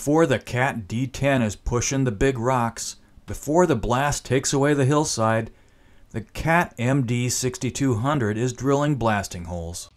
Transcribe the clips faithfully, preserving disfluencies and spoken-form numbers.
before the CAT D ten is pushing the big rocks, before the blast takes away the hillside, the CAT M D sixty-two hundred is drilling blasting holes.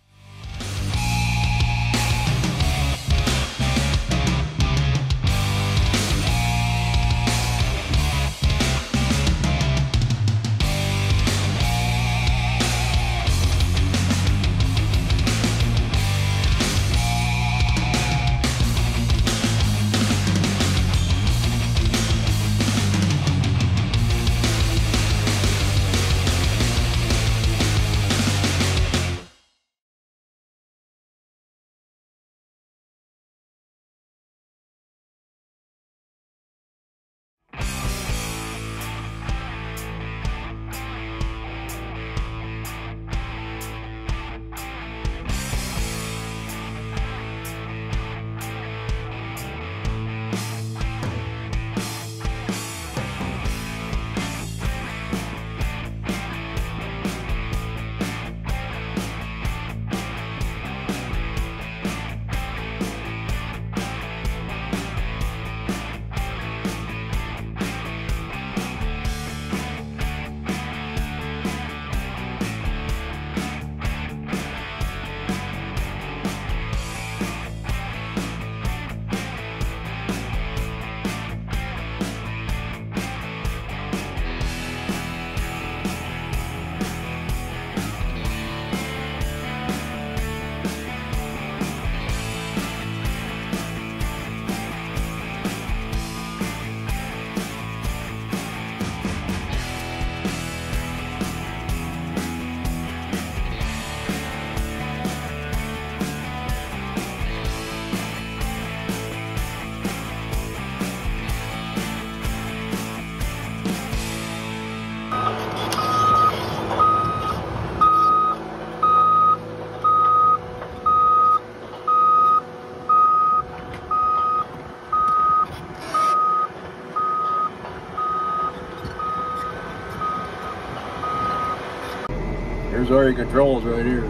Here's all your controls right here.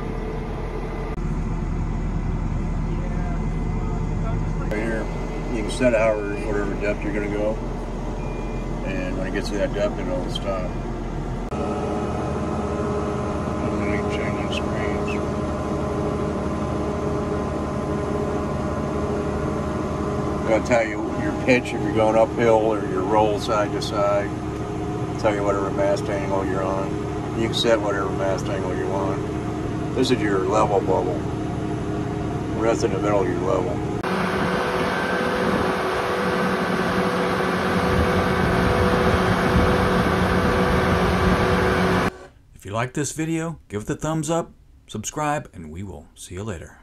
Right here, you can set however, whatever depth you're going to go. And when it gets to that depth, it'll stop. Underneath changing screens. I'm going to tell you your pitch if you're going uphill or your roll side to side. I'll tell you whatever mast angle you're on. You can set whatever mast angle you want. This is your level bubble. That's in the middle of your level. If you like this video, give it a thumbs up, subscribe, and we will see you later.